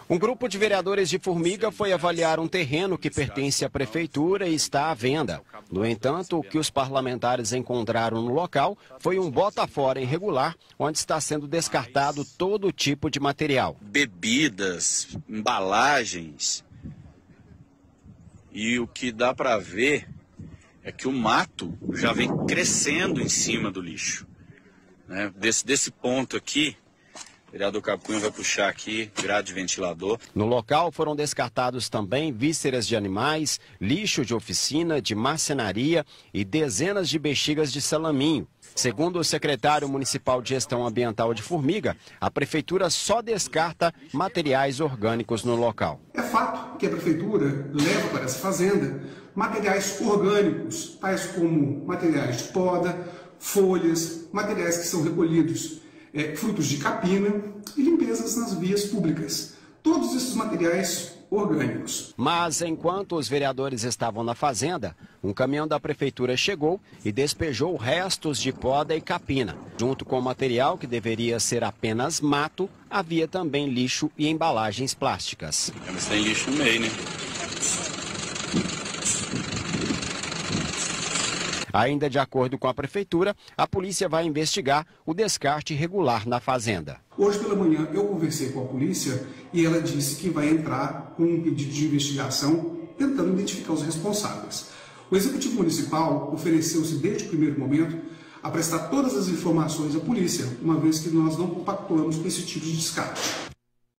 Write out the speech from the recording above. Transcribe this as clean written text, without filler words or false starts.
Um grupo de vereadores de Formiga foi avaliar um terreno que pertence à prefeitura e está à venda. No entanto, o que os parlamentares encontraram no local foi um bota-fora irregular, onde está sendo descartado todo tipo de material. Bebidas, embalagens. E o que dá para ver é que o mato já vem crescendo em cima do lixo. Né? Desse ponto aqui, o vereador Capcunha vai puxar aqui, grade de ventilador. No local foram descartados também vísceras de animais, lixo de oficina, de marcenaria e dezenas de bexigas de salaminho. Segundo o secretário municipal de Gestão Ambiental de Formiga, a prefeitura só descarta materiais orgânicos no local. É fato que a prefeitura leva para essa fazenda materiais orgânicos, tais como materiais de poda, folhas, materiais que são recolhidos, frutos de capina e limpezas nas vias públicas. Todos esses materiais orgânicos. Mas enquanto os vereadores estavam na fazenda, um caminhão da prefeitura chegou e despejou restos de poda e capina. Junto com o material que deveria ser apenas mato, havia também lixo e embalagens plásticas. Mas tem lixo no meio, né? Ainda de acordo com a prefeitura, a polícia vai investigar o descarte irregular na fazenda. Hoje pela manhã eu conversei com a polícia e ela disse que vai entrar com um pedido de investigação tentando identificar os responsáveis. O Executivo Municipal ofereceu-se desde o primeiro momento a prestar todas as informações à polícia, uma vez que nós não compactuamos com esse tipo de descarte.